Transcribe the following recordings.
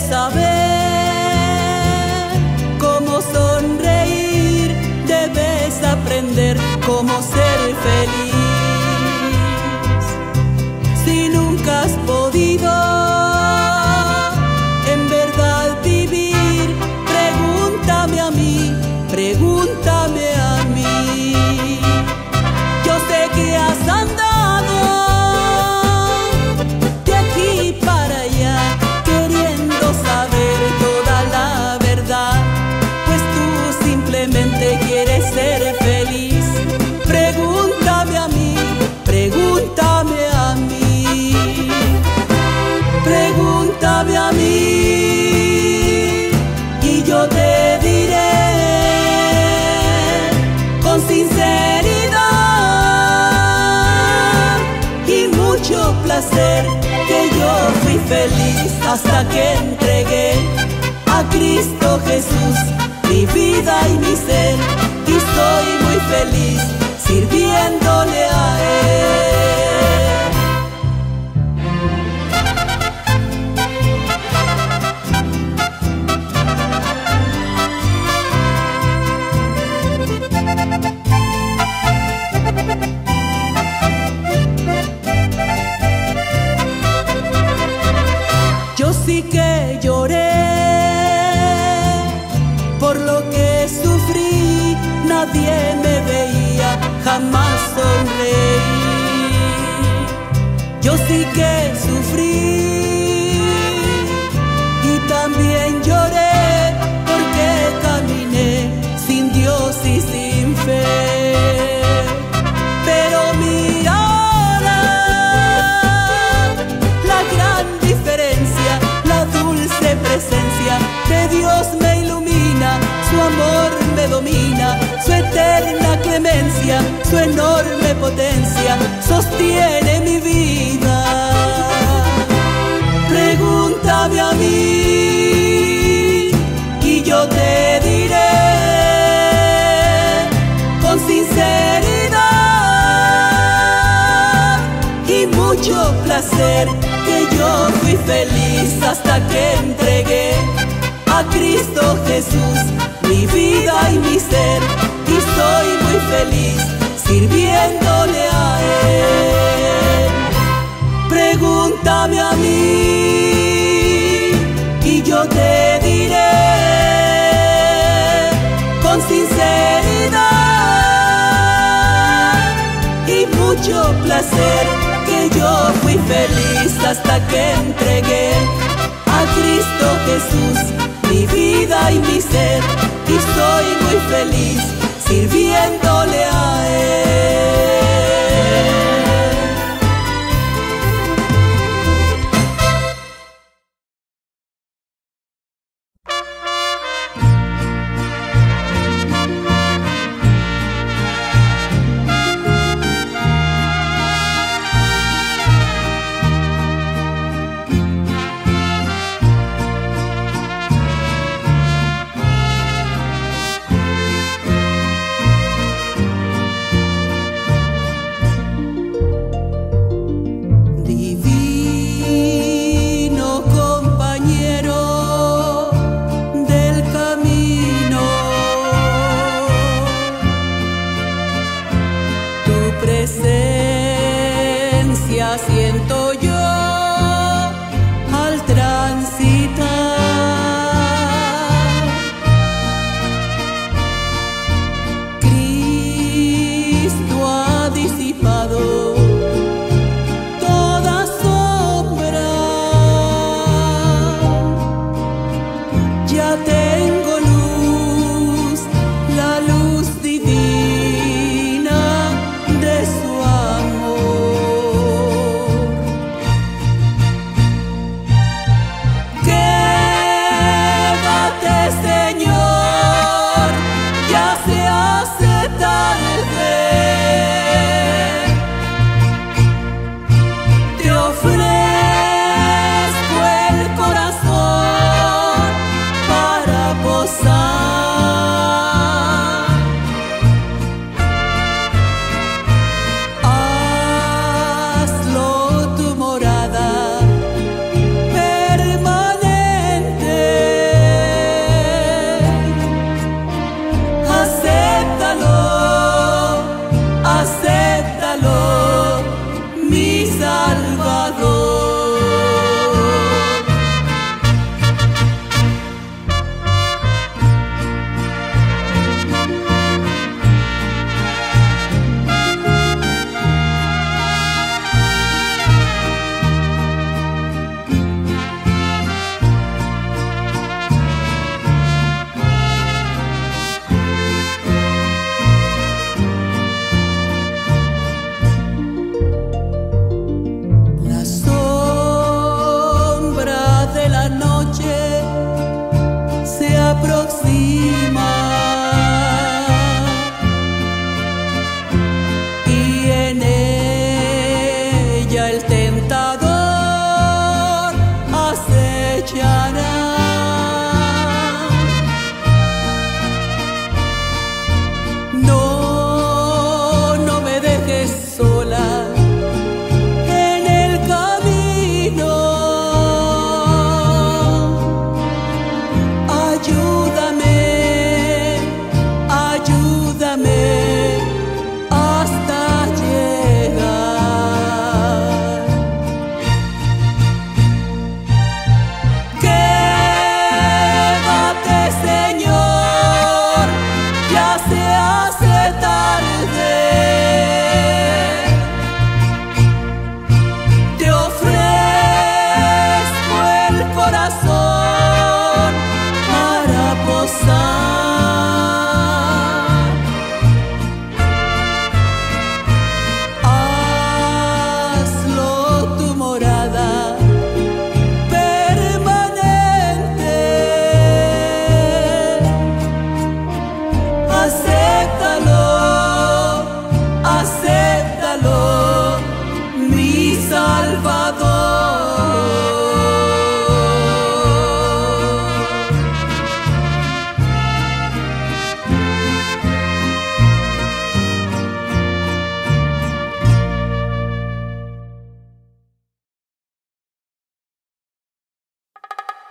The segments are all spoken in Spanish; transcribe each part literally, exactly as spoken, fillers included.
saber cómo sonreír, debes aprender cómo ser feliz. Si nunca has podido en verdad vivir, pregúntame a mí, pregúntame a mí. Yo sé que has andado de aquí para allá queriendo saber toda la verdad, pues tú simplemente quieres ser feliz. Pregúntame a mí, pregúntame a mí, pregúntame a mí y yo te diré con sinceridad y mucho placer que yo fui feliz hasta que entregué a Cristo Jesús mi vida y mi ser, y soy muy feliz sirviéndole a Él. Yo sí que lloré por lo que sufrí, nadie me veía, jamás sonreí. Yo sí que sufrí y también lloré porque caminé sin Dios y sin fe. Pero mira ahora la gran diferencia, la dulce presencia de Dios me ilumina, su amor me domina, su eterna clemencia, su enorme potencia sostiene mi vida. Pregúntame a mí y yo te diré con sinceridad y mucho placer que yo fui feliz hasta que entregué a Cristo Jesús mi vida y mi ser, y soy muy feliz sirviéndole a Él. Pregúntame a mí y yo te diré con sinceridad y mucho placer que yo fui feliz hasta que entregué a Cristo Jesús mi vida y mi ser, y soy muy feliz sirviéndole a Él.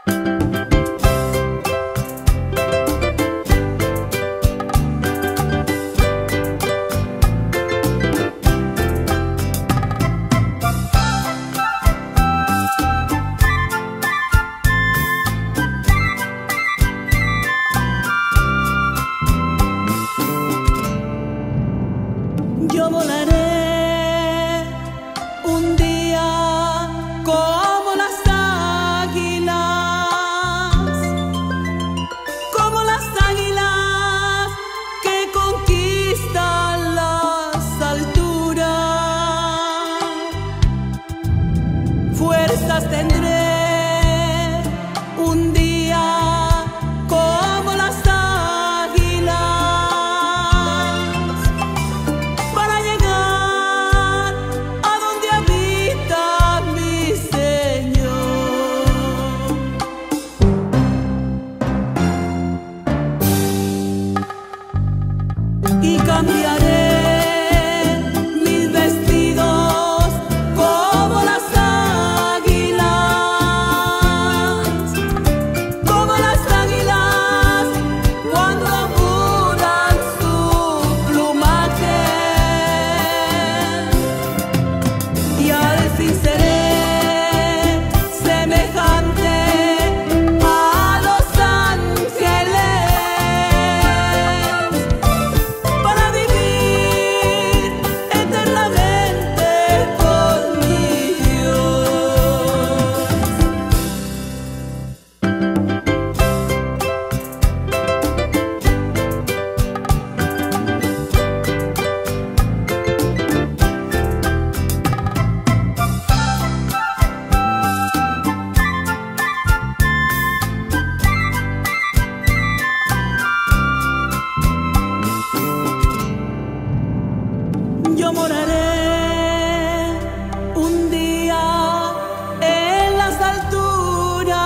Yo volaré un día como las águilas, como las águilas que conquistan las alturas. Fuerzas tendré un día como las águilas, para llegar a donde habita mi Señor. Y cambiaré mis vestidos como las águilas, como las águilas cuando apuran su plumaje. Y al fin seré semejante a los ángeles, para vivir eternamente con mi Dios. Yo moraré un día en las alturas,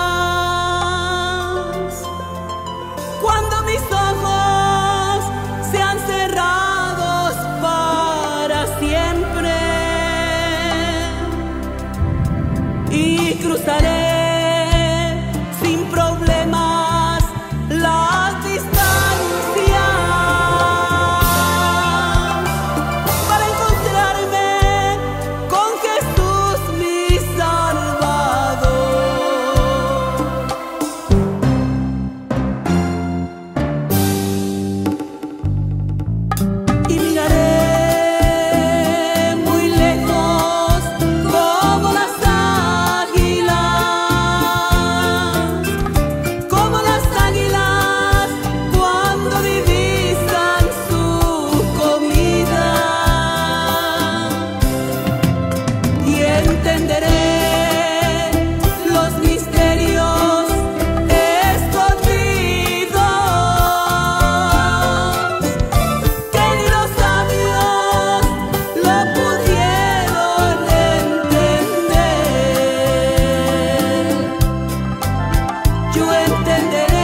cuando mis ojos sean cerrados para siempre, y cruzaré sin problemas las distancias, para encontrarme con Jesús mi Salvador. Y miraré muy lejos como las águilas, como las águilas cuando divisan su comida. Y entenderé los misterios escondidos que ni los sabios lo pudieron entender. Yo entenderé.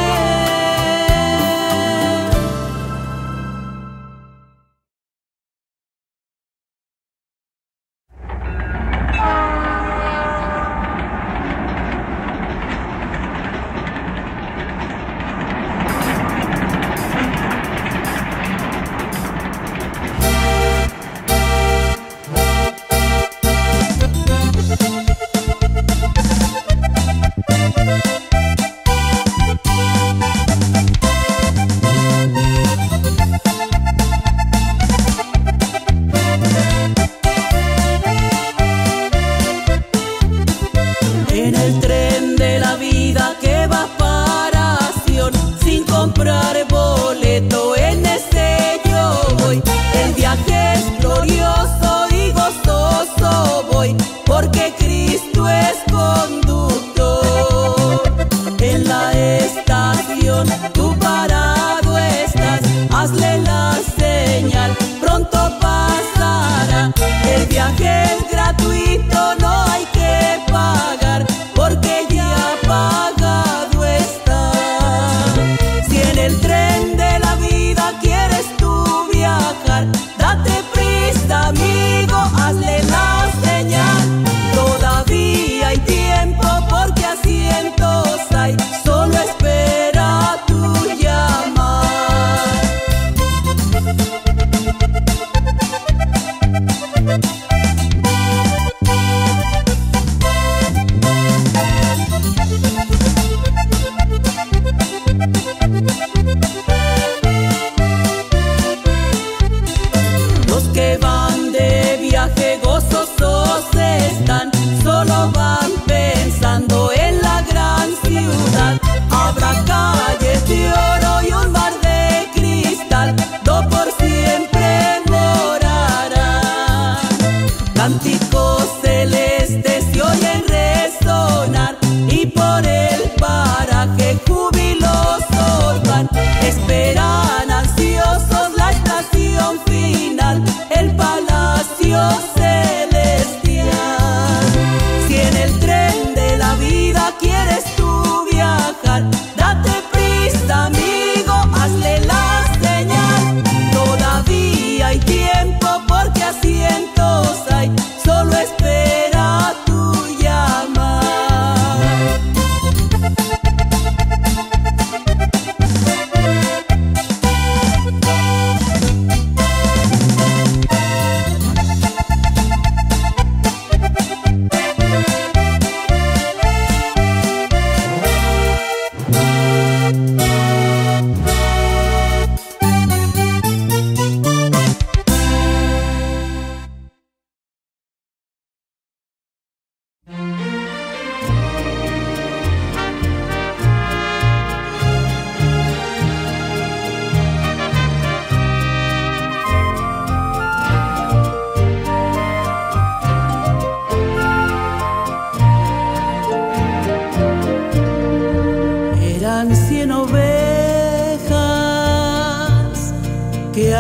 En el tren de la vida que va para Sion, sin comprar boleto, en ese yo voy. El viaje es glorioso y gozoso voy, porque Cristo es conductor. En la estación tú parado estás, hazle la señal, pronto pasará. El viaje es gratuito, no hay que pagar, porque ya pagado está. Si en el tren de la vida quieres tú viajar, date prisa, amigo, hazle la señal. Todavía hay tiempo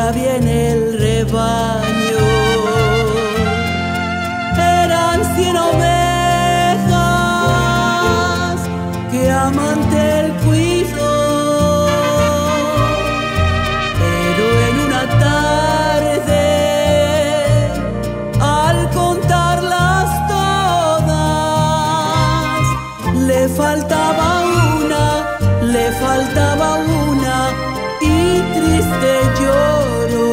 había en el rebaño. Eran cien ovejas que amante él cuidó, pero en una tarde, al contarlas todas, le faltaba una, le faltaba una, y triste lloró.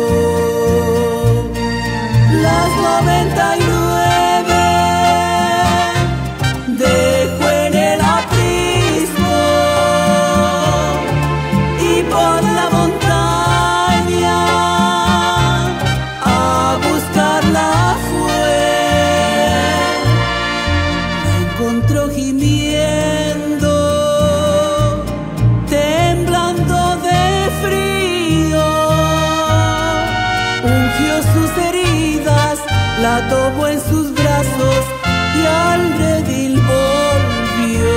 Las noventa y nueve dejó en el aprisco y por la montaña a buscarla fue. La encontró gimiendo, temblando de frío, ungió sus heridas, la tomó en sus brazos y al redil volvió.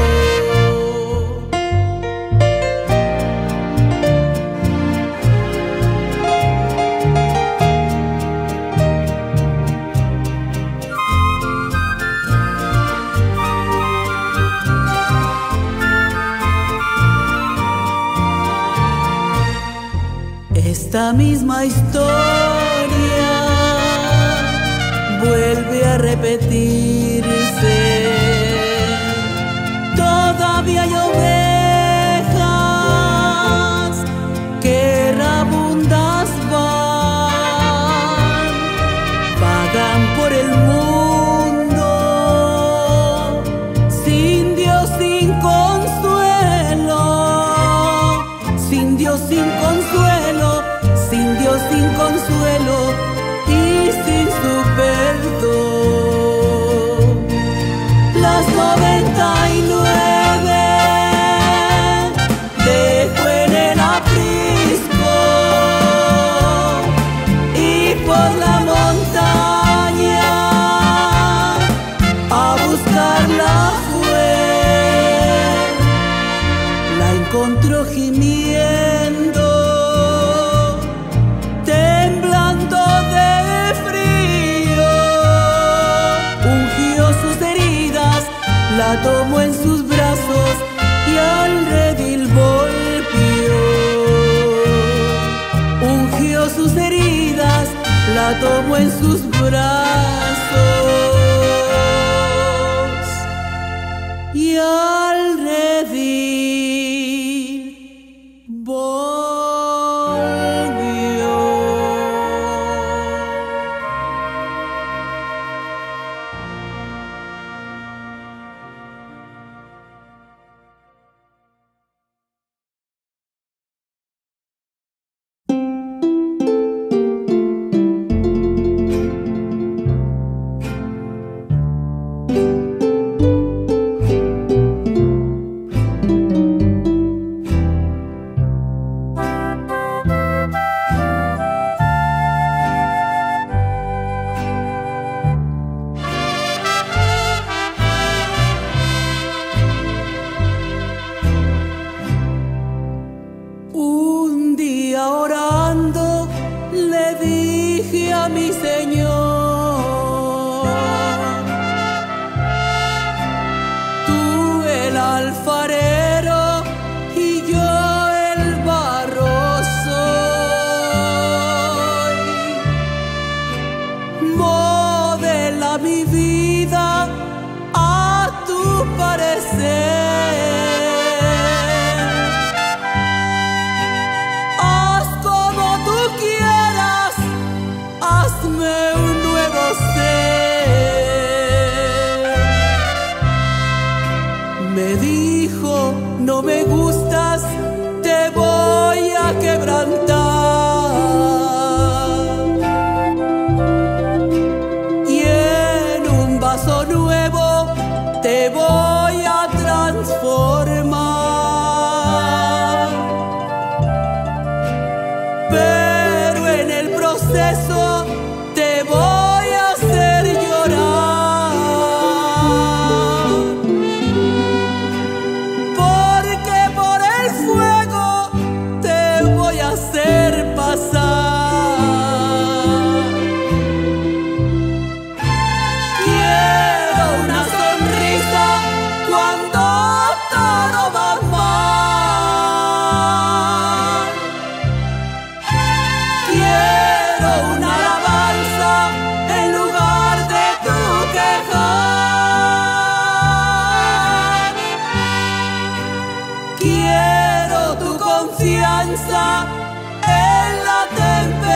Esta misma historia vuelve a repetirse. Todavía hay ovejas que errabundas van, vagan por el mundo sin Dios, sin consuelo, sin Dios, sin consuelo, sin Dios, sin consuelo y sin su perdón. Las noventa y nueve dejó en el aprisco y por la montaña a buscarla fue. La encontró gimiendo, temblando de frío, ungió sus heridas, la tomó en sus brazos y al redil volvió. Ungió sus heridas, la tomó en sus brazos y al redil volvió. Un día orando le dije a mi Señor: tú el alfarero y yo el barro soy. Modela mi vida a tu parecer. Hazme un nuevo ser. Me dijo: no me gustas, te voy a quebrantar y en un vaso nuevo te voy a transformar. Pero en el proceso te voy a hacer llorar, porque por el fuego te voy a hacer pasar.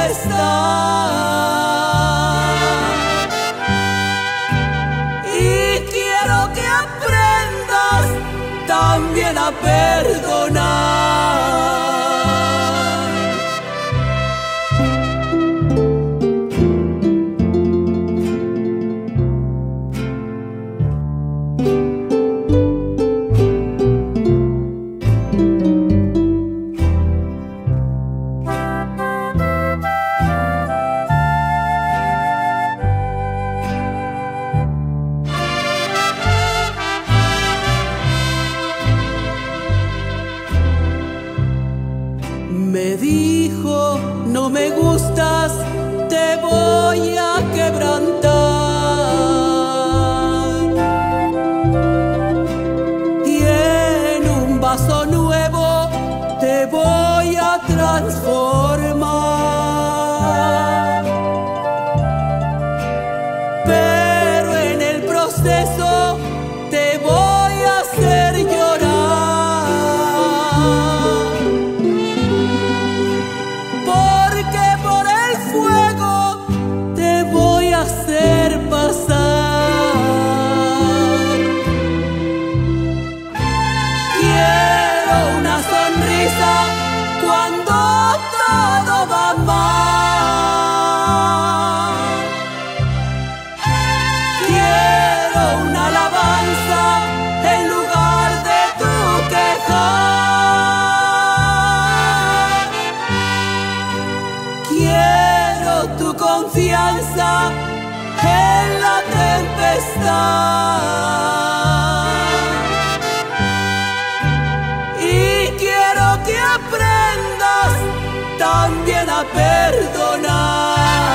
Y quiero que aprendas también a perdonar. Me dijo, no me gustas, te voy a quebrantar. Y en un vaso nuevo te voy a transformar. Pero en el proceso te voy a hacer llorar. Hacer pasar. Quiero una sonrisa cuando todo va mal. Quiero una alabanza en lugar de tu quejar. Quiero tu confianza en la tempestad. Y quiero que aprendas también a perdonar.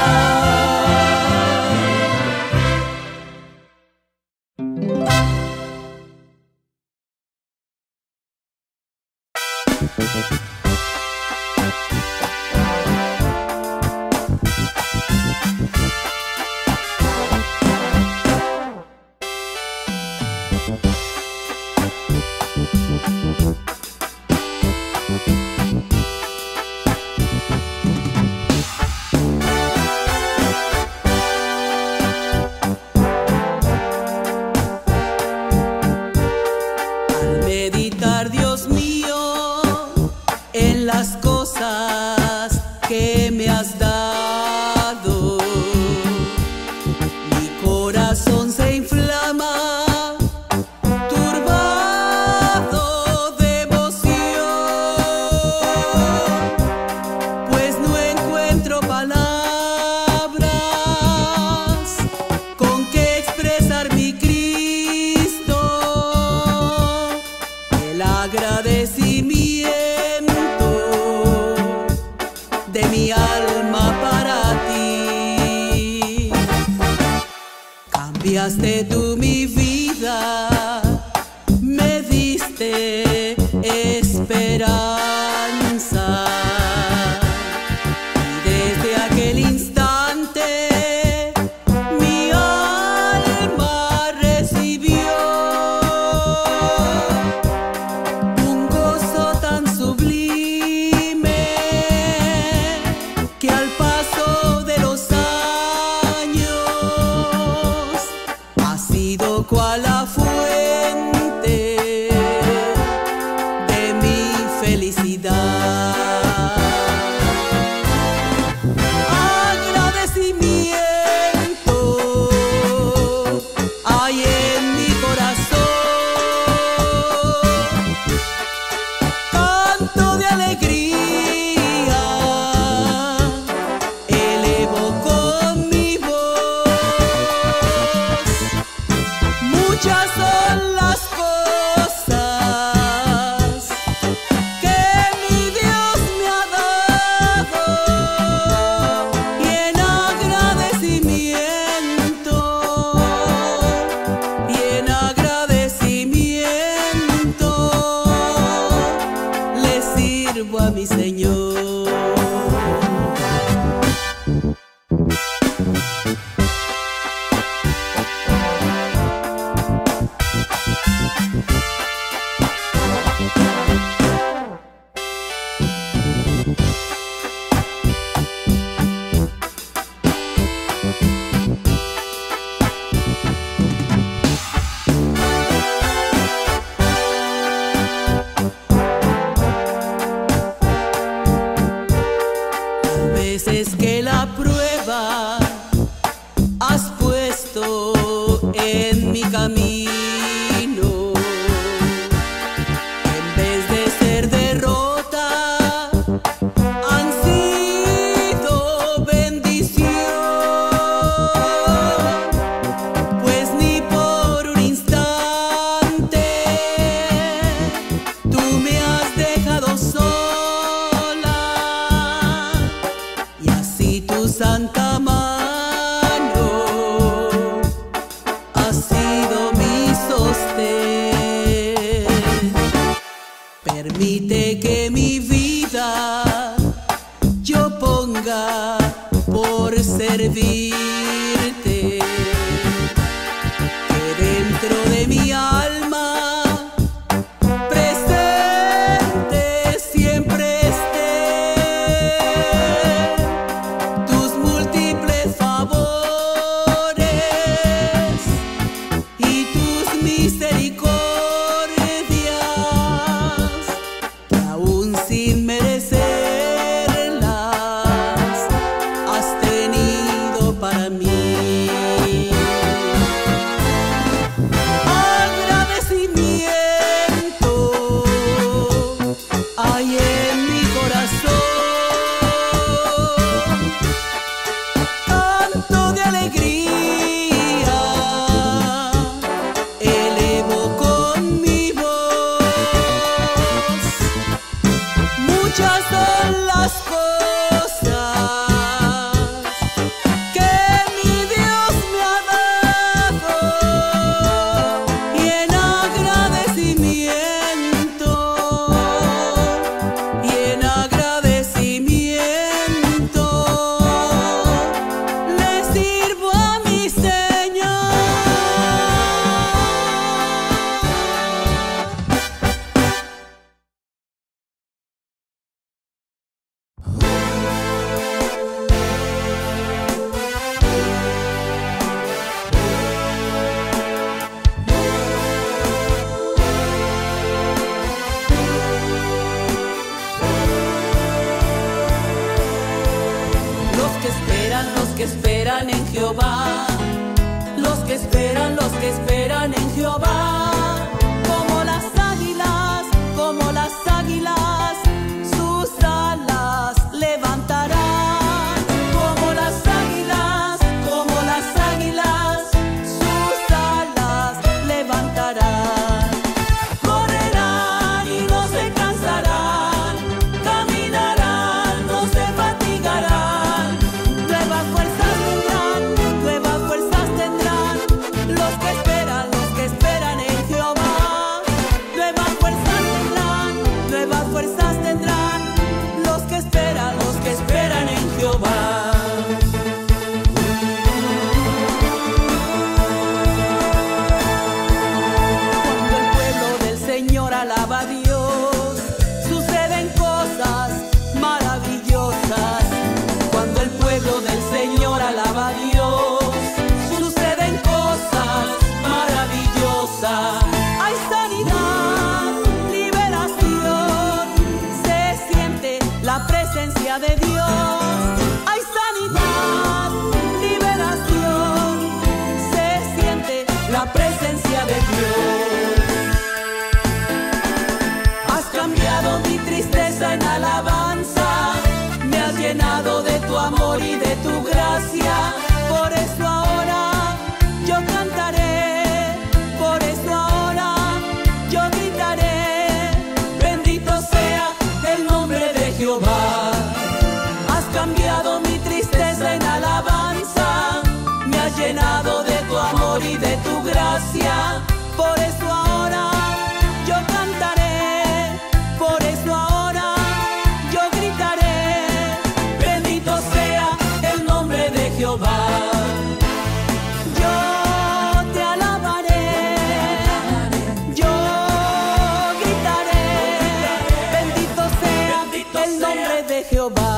Las cosas que me has dado, mi corazón se inflama, turbado de emoción, pues no encuentro palabras con que expresar mi Cristo, el agradecimiento de mi alma para ti. Cambiaste tú mi vida, me diste esperanza. Y desde aquel instante mi alma recibió un gozo tan sublime que al paso de los años ha sido cual la fuente de mi felicidad. Agradecimiento hay en mi corazón, canto de alegría elevo con mi voz. Muchas son las cosas que mi Dios me ha dado, y en agradecimiento, y en agradecimiento le sirvo a mi Señor. Jehová, como las águilas, como las águilas, sus alas levantarán. Como las águilas, como las águilas, sus alas levantarán. Correrán y no se cansarán, caminarán, no se fatigarán. Nuevas fuerzas tendrán, nuevas fuerzas tendrán los que esperan, los que esperan en Jehová. Nuevas fuerzas tendrán, nuevas fuerzas tendrán los que esperan, los que esperan en Jehová. Cuando el pueblo del Señor alaba a Dios, suceden cosas maravillosas. Cuando el pueblo del Señor alaba a Dios, suceden cosas maravillosas. Hay sanidad, liberación, se siente la presencia de Dios. Hay sanidad, liberación, se siente la presencia de Dios. Has cambiado mi tristeza en alabanza, me has llenado de tu amor y de tu gracia. Por eso ahora yo cantaré, por eso ahora yo gritaré. Bendito sea el nombre de Jehová. Has cambiado mi tristeza en alabanza, me has llenado de tu amor y de tu gracia. Por eso ahora yo cantaré, por eso ahora yo gritaré. Bendito sea el nombre de Jehová. Yo te alabaré, yo gritaré. Bendito sea el nombre de Jehová.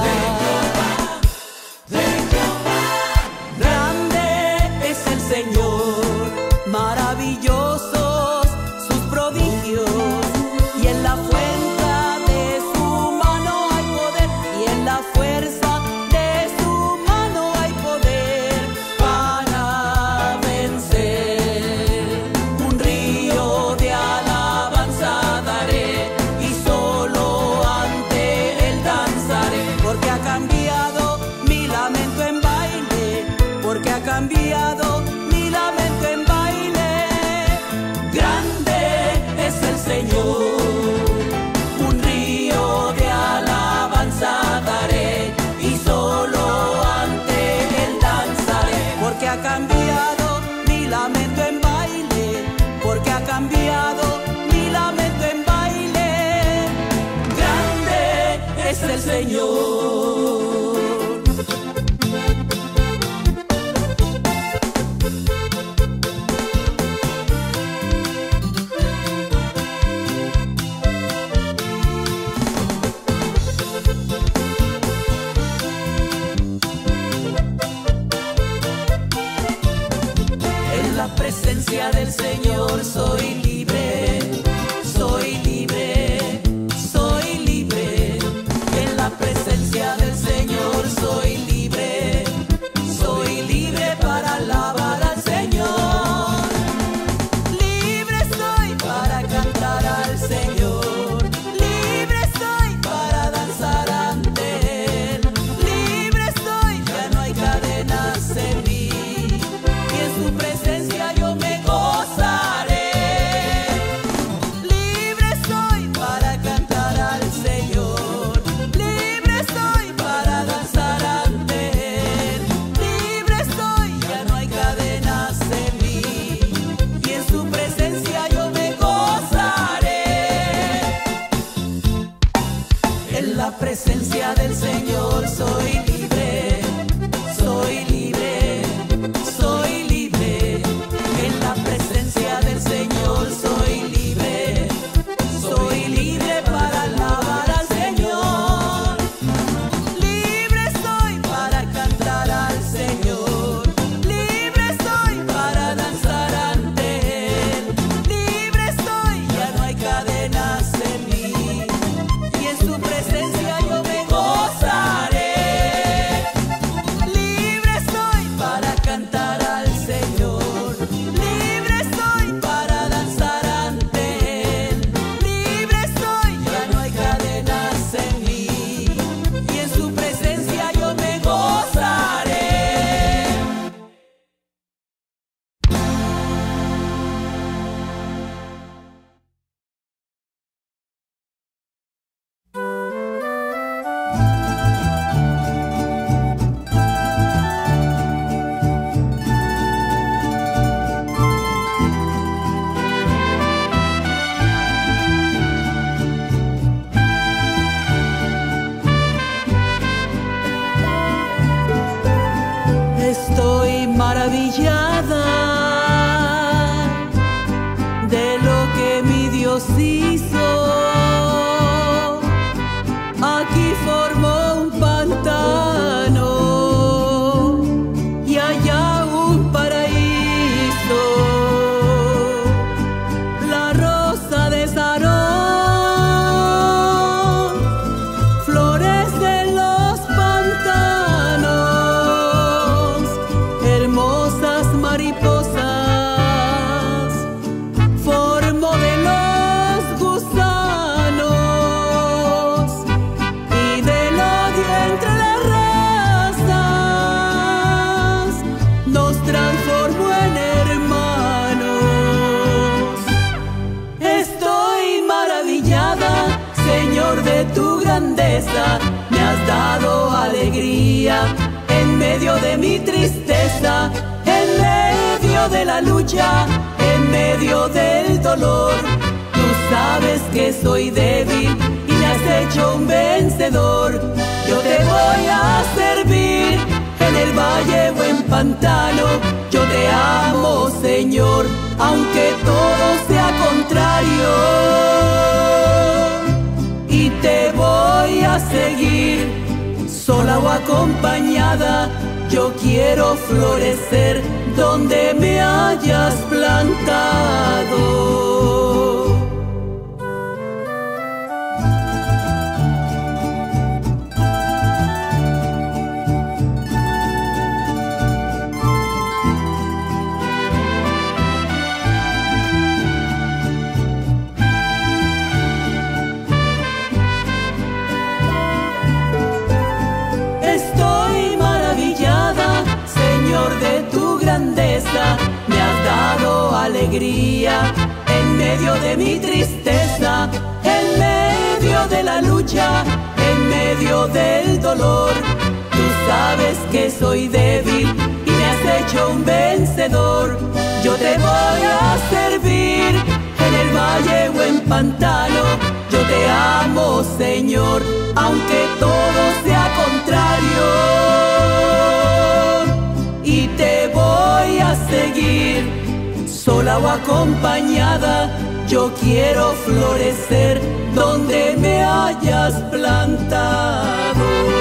Grande es el Señor, maravillosos sus prodigios, y en la fuerza de su mano hay poder, y en la fuerza de su mano hay poder para vencer. Un río de alabanza daré, y solo ante él danzaré, porque ha cambiado mi lamento en baile, porque ha cambiado mi lamento en baile. Grande es el Señor, un río de alabanza daré, y solo ante él danzaré, porque ha cambiado mi lamento en baile, porque ha cambiado mi lamento en baile. Grande es el Señor. En la presencia del Señor soy libre, soy libre, soy libre. En la presencia Dios hizo. Aquí formó un pantano y allá un paraíso. La rosa de Sarón florece en los pantanos. Hermosas mariposas formó de los gusanos, y del odio entre las razas nos transformó en hermanos. Estoy maravillada, Señor, de tu grandeza. Me has dado alegría en medio de mi tristeza, en medio de la lucha, en medio del dolor. Tú sabes que soy débil y me has hecho un vencedor. Yo te voy a servir en el valle o en pantano. Yo te amo, Señor, aunque todo sea contrario. Y te voy a seguir, sola o acompañada. Yo quiero florecer donde me hayas plantado. Estoy maravillada, Señor, de tu grandeza. Me has dado alegría en medio de mi tristeza, en medio de la lucha, en medio del dolor. Tú sabes que soy débil y me has hecho un vencedor. Yo te voy a servir en el valle o en pantano. Yo te amo, Señor, aunque todo sea contrario. Y te voy a seguir, sola o acompañada. Yo quiero florecer donde me hayas plantado.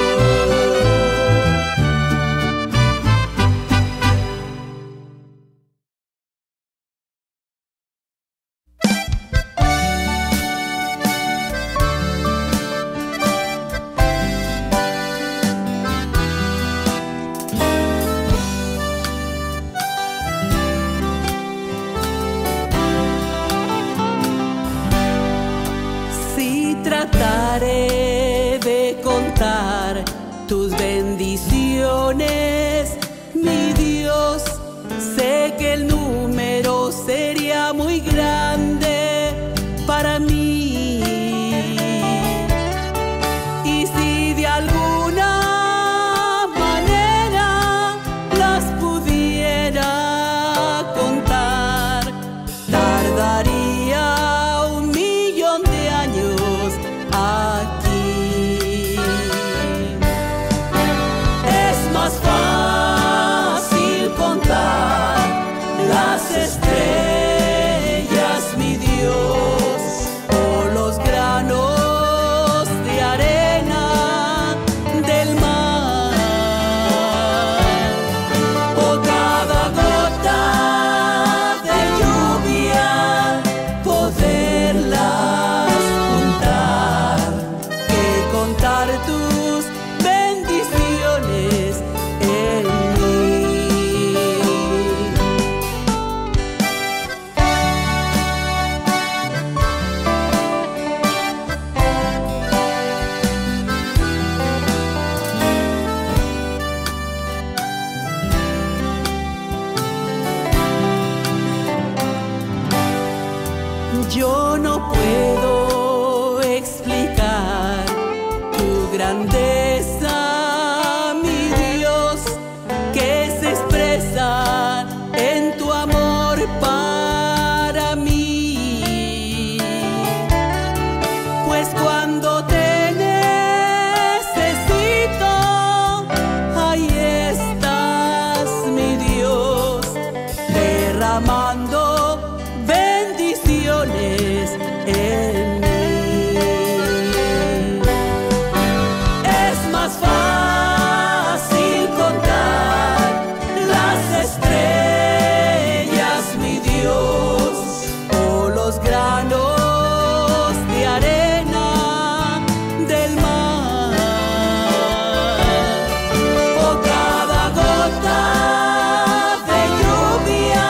Trataré de contar tus bendiciones, mi Dios. Sé que el número sería muy grande para mí, y si de alguna manera las pudiera contar, tardaría un millón de años aquí. Es más fácil contar las estrellas, mi Dios, o los granos de arena del mar, o cada gota de lluvia, poderlas juntar, que contar tus bendiciones en mí. Yo no puedo explicar tu grandeza, mi Dios, que se expresa en tu amor para mí. Pues cuando te necesito, ahí estás, mi Dios, derramando bendiciones en mí. Es más fácil contar las estrellas, mi Dios, o los granos de arena del mar, o cada gota de lluvia,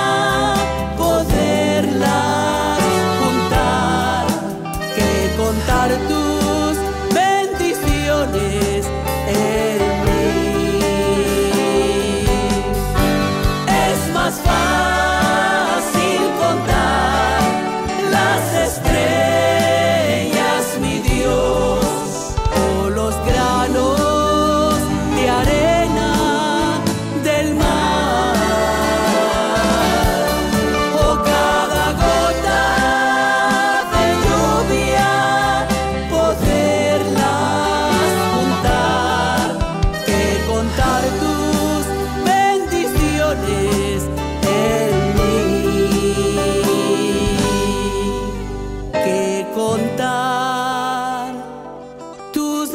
poderlas juntar, que contar tus bendiciones en mí. Es más fácil contar las estrellas, mi Dios, o los granos de arena del mar, o cada gota de lluvia, poderlas juntar, que contar tus bendiciones en mí, que contar tus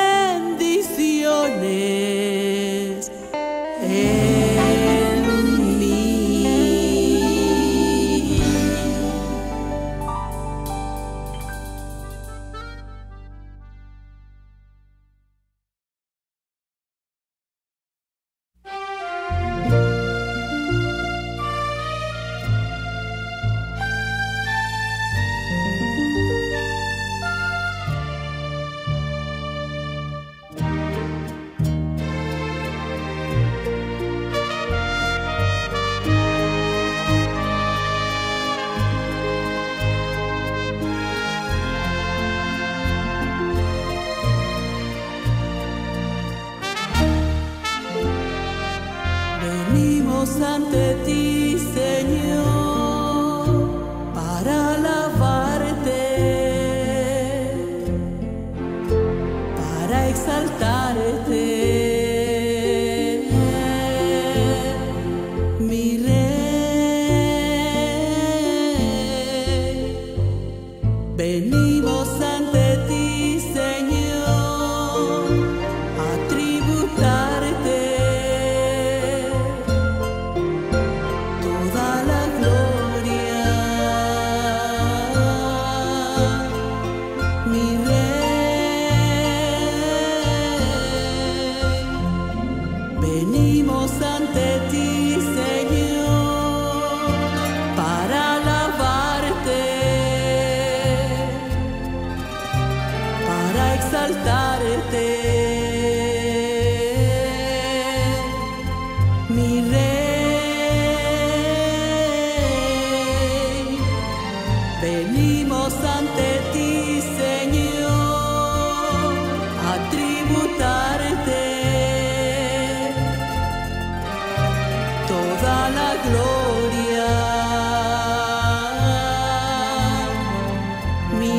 bendiciones en mí. Venimos ante ti, Señor, para alabarte, para exaltarte, mi Rey. Venimos ante ti, Señor, a tributarte toda la gloria, mi Rey. Venimos ante ti, Señor, para alabarte, para exaltarte, mi Rey. Venimos ante ti, Señor, a tributarte toda la gloria, mi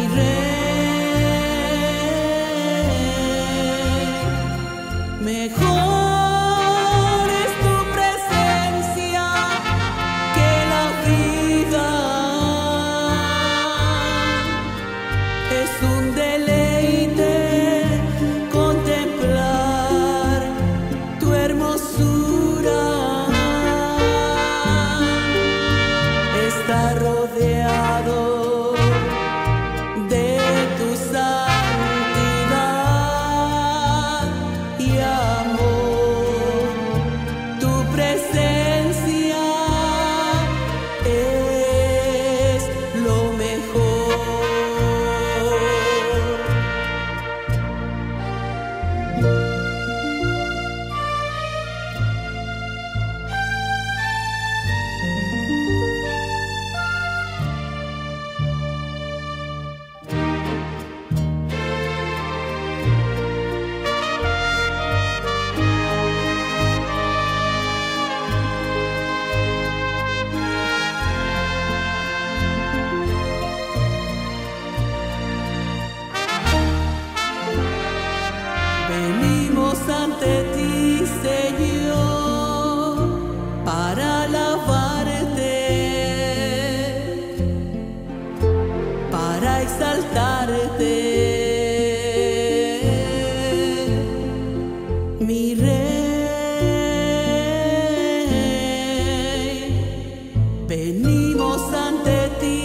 Rey. Mejor es tu presencia que la vida. Es un deleite contemplar tu hermosura. Está rodeado de tu santidad y amor. Tu presencia es lo mejor. Venimos ante ti, Señor, para alabarte, para para exaltarte, mi Rey. Venimos ante ti,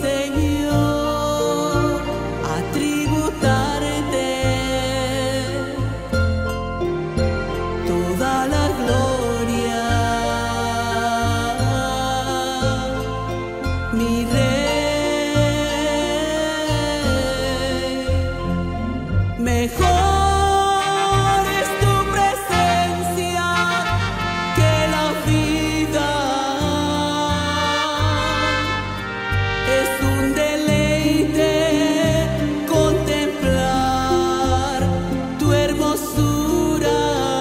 Señor, a tributarte toda la gloria, mi Rey. Mejor es tu presencia que la vida. Es un deleite contemplar tu hermosura.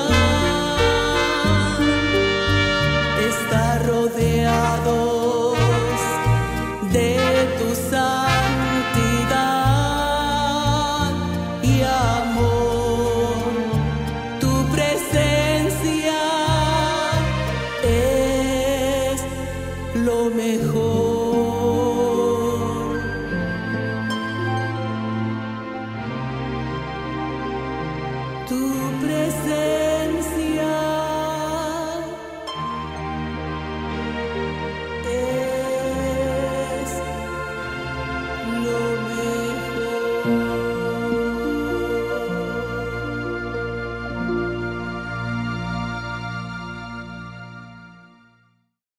Estar rodeados de tu santidad y amor. Tu presencia es lo mejor. Tu presencia